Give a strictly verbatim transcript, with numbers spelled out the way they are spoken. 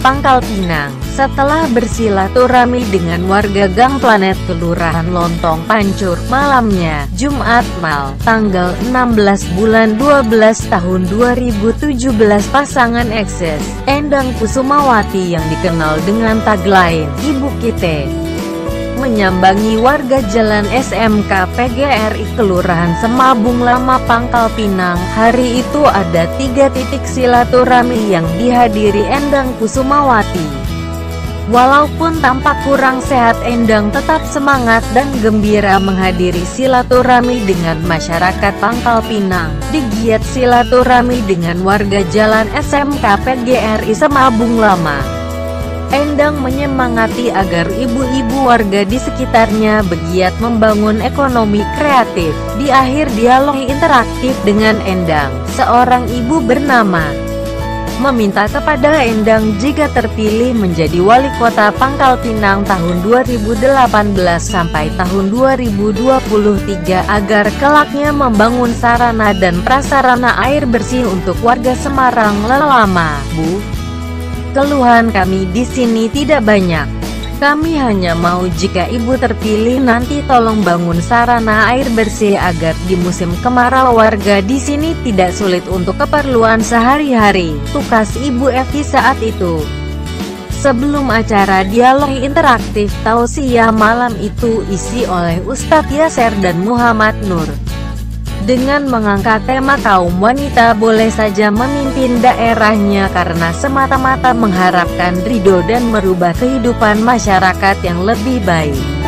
Pangkal Pinang, setelah bersilaturahmi dengan warga Gang Planet Kelurahan Lontong Pancur, malamnya, Jumat Mal, tanggal enam belas bulan dua belas tahun dua ribu tujuh belas, pasangan eksis, Endang Kusumawati yang dikenal dengan tagline, Ibu Kite, menyambangi warga Jalan S M K P G R I Kelurahan Semabung Lama, Pangkal Pinang. Hari itu ada tiga titik silaturahmi yang dihadiri Endang Kusumawati. Walaupun tampak kurang sehat, Endang tetap semangat dan gembira menghadiri silaturahmi dengan masyarakat Pangkal Pinang. Digiat silaturahmi dengan warga Jalan S M K P G R I Semabung Lama, Endang menyemangati agar ibu-ibu warga di sekitarnya bergiat membangun ekonomi kreatif. Di akhir dialog interaktif dengan Endang, seorang ibu bernama meminta kepada Endang jika terpilih menjadi wali kota Pangkal Pinang tahun dua ribu delapan belas sampai tahun dua ribu dua puluh tiga agar kelaknya membangun sarana dan prasarana air bersih untuk warga Semarang. Lama, Bu. Keluhan kami di sini tidak banyak. Kami hanya mau jika Ibu terpilih nanti tolong bangun sarana air bersih agar di musim kemarau warga di sini tidak sulit untuk keperluan sehari-hari, tukas Ibu Evi saat itu. Sebelum acara dialog interaktif tausiah malam itu isi oleh Ustadz Yaser dan Muhammad Nur, dengan mengangkat tema kaum wanita boleh saja memimpin daerahnya karena semata-mata mengharapkan ridho dan merubah kehidupan masyarakat yang lebih baik.